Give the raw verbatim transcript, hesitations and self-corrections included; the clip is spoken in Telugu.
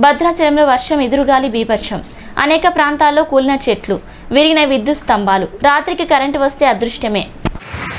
భద్రాచలంలో వర్షం ఎదురుగాలి బీభత్సం. అనేక ప్రాంతాల్లో కూలిన చెట్లు, విరిగిన విద్యుత్ స్తంభాలు. రాత్రికి కరెంటు వస్తే అదృష్టమే.